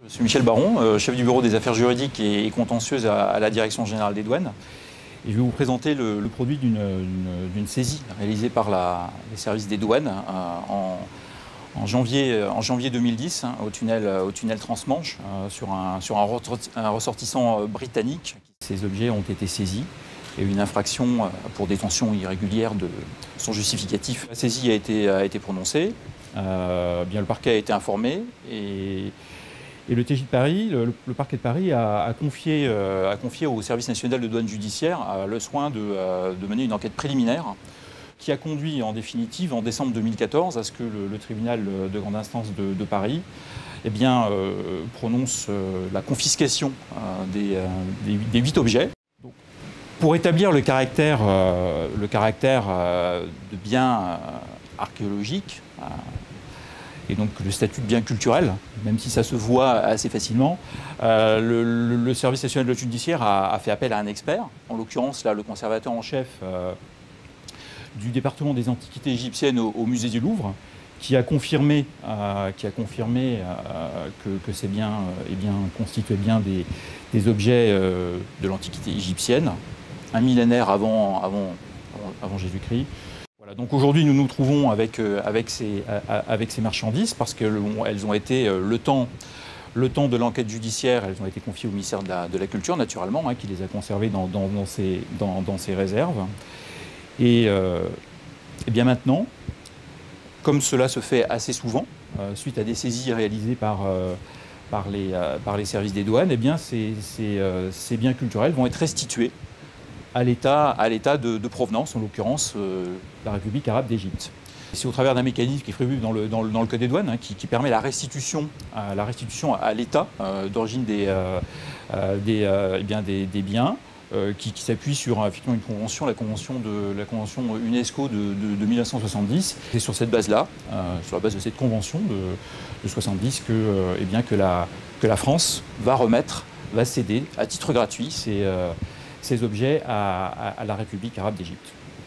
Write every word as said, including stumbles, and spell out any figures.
Je suis Michel Baron, euh, chef du bureau des affaires juridiques et contentieuses à, à la Direction générale des douanes. Et je vais vous présenter le, le produit d'une saisie réalisée par la, les services des douanes euh, en, en, janvier, en janvier deux mille dix hein, au tunnel, au tunnel Transmanche euh, sur, un, sur un, un ressortissant britannique. Ces objets ont été saisis et une infraction pour détention irrégulière de son justificatif. La saisie a été, a été prononcée, euh, bien le parquet a été informé et Et le T J de Paris, le, le parquet de Paris a, a, confié, euh, a confié au service national de douane judiciaire euh, le soin de, euh, de mener une enquête préliminaire qui a conduit en définitive en décembre deux mille quatorze à ce que le, le tribunal de grande instance de, de Paris eh bien, euh, prononce euh, la confiscation euh, des, euh, des, des huit objets. Donc, pour établir le caractère, euh, le caractère euh, de bien euh, archéologique, euh, et donc le statut de bien culturel, même si ça se voit assez facilement, euh, le, le, le service national de la judiciaire a, a fait appel à un expert, en l'occurrence là le conservateur en chef euh, du département des antiquités égyptiennes au, au musée du Louvre, qui a confirmé, euh, qui a confirmé euh, que, que ces biens euh, eh bien, constituaient bien des, des objets euh, de l'antiquité égyptienne, un millénaire avant, avant, avant, avant Jésus-Christ. Voilà, donc aujourd'hui, nous nous trouvons avec, euh, avec, ces, euh, avec ces marchandises parce qu'elles ont été, euh, le, temps, le temps de l'enquête judiciaire, elles ont été confiées au ministère de la, de la Culture, naturellement, hein, qui les a conservées dans, dans, dans, ses, dans, dans ses réserves. Et, euh, et bien maintenant, comme cela se fait assez souvent, euh, suite à des saisies réalisées par, euh, par, les, euh, par les services des douanes, eh bien ces, ces, euh, ces biens culturels vont être restitués à l'état à l'état de, de provenance, en l'occurrence euh, la République arabe d'Égypte. C'est au travers d'un mécanisme qui est prévu dans le, dans le, dans le Code des douanes, hein, qui, qui permet la restitution à, la restitution à l'État euh, d'origine des, euh, des, euh, eh bien des, des biens, euh, qui, qui s'appuie sur effectivement une convention, la convention, de, la convention UNESCO de, de, de mille neuf cent soixante-dix. C'est sur cette base-là, euh, sur la base de cette convention de, de soixante-dix, que, euh, eh bien, que, la, que la France va remettre, va céder à titre gratuit ces, euh, ces objets à, à, à la République arabe d'Égypte.